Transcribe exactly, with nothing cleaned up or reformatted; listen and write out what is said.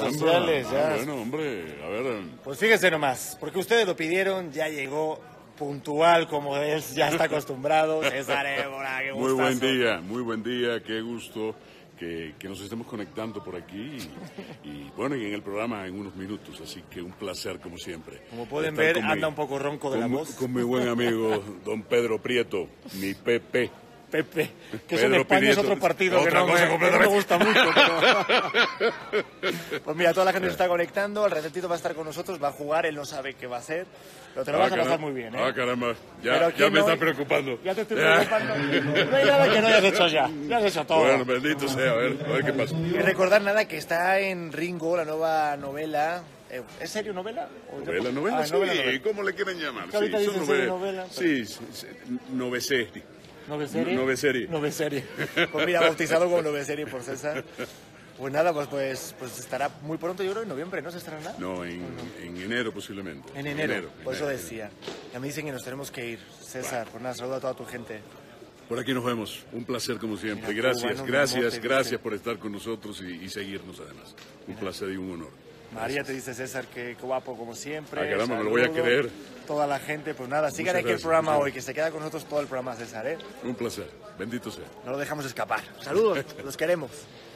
sociales. Ah, Ya. bueno, hombre, a ver. Pues fíjense nomás, porque ustedes lo pidieron, ya llegó puntual como es, ya está acostumbrado. César Évora, qué gustazo. Muy buen día, muy buen día, qué gusto que, que nos estemos conectando por aquí y, y bueno, y en el programa en unos minutos, así que un placer como siempre. Como pueden estar ver, con anda mi- un poco ronco de la con, mi- voz. con mi buen amigo don Pedro Prieto, mi Pepe. Pepe, que eso en Pedro España es Prieto. otro partido que Otra no, cosa me, que no me completamente. gusta mucho. Pero... Pues mira, toda la gente se está conectando, al ratito va a estar con nosotros, va a jugar, él no sabe qué va a hacer, pero te lo Ah, vas a pasar caramba. muy bien, ¿eh? Ah, caramba, ya, Pero ya ¿quién me no? está preocupando. Ya te estoy Ya. preocupando. No hay nada que no hayas hecho ya, ya has hecho todo. Bueno, bendito sea, a ver, a ver qué pasa. Y recordar nada que está en Ringo, la nueva novela. Eh, ¿Es serio novela? ¿O yo- ¿Novela, novela? Ah, sí, novela, novela. ¿cómo le quieren llamar? Que ahorita Sí, dicen son serie, nove- novela, Sí, sí, sí, noveserie. ¿Noveserie? Noveserie. Noveserie. Pues mira, bautizado como Noveserie por César. Pues nada, pues, pues, pues estará muy pronto, yo creo, en noviembre, ¿no se estrenará? No, en, en enero posiblemente. En enero, por eso enero. decía. Ya me dicen que nos tenemos que ir. César, pues nada, saluda a toda tu gente. Por aquí nos vemos. Un placer como siempre. Mira, Gracias, cubano, mi gracias, amor, te gracias dice. por estar con nosotros y, y seguirnos además. Un placer y un honor. María te dice, César, que qué guapo como siempre. Ah, caramba, me lo voy a Saludos. creer. Toda la gente, pues nada, sigan Muchas aquí el gracias, programa muchas hoy, que se queda con nosotros todo el programa, César, ¿eh? Un placer. Bendito sea. No lo dejamos escapar. Saludos, los queremos.